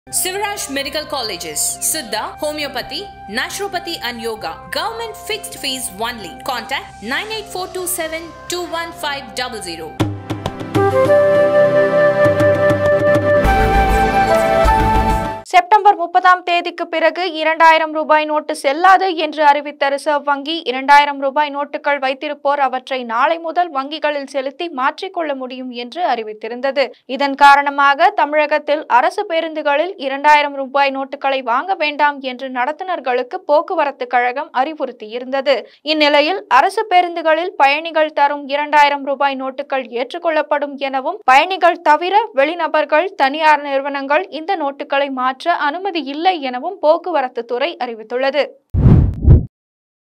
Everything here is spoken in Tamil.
Sivaraj Medical Colleges, Siddha, Homeopathy, Naturopathy and Yoga. Government fixed fees only. Contact 98427 21500. September 30ஆம் தேதிக்கு பிறகு 2000 ரூபாய் நோட்டு செல்லாது என்று அறிவித்த ரிசர்வ் வங்கி 2000 ரூபாய் நோட்டுகள் வைத்திருப்போர் அவற்றை நாளை முதல் வங்கிகளில் செலுத்தி மாற்றிக்கொள்ள முடியும் என்று அறிவித்திருந்தது. இதன் காரணமாக தமிழகத்தில் அரசு பேருந்துகளில் 2000 ரூபாய் நோட்டுகளை வாங்க வேண்டாம் என்று நடத்துனர்களுக்கு போக்குவரத்து கழகம் அறிவுறுத்தியிருந்தது. இந்நிலையில் அரசு பேருந்துகளில் பயணிகள் தரும் 2000 ரூபாய் நோட்டுகள் ஏற்றுக்கொள்ளப்படும் எனவும் பயணிகள் தவிர வெளிநபர்கள் தனியார் நிறுவனங்கள் இந்த நோட்டுகளை மாற்ற அனுமதி இல்லை எனவும் போக்குவரத்து துறை அறிவித்துள்ளது.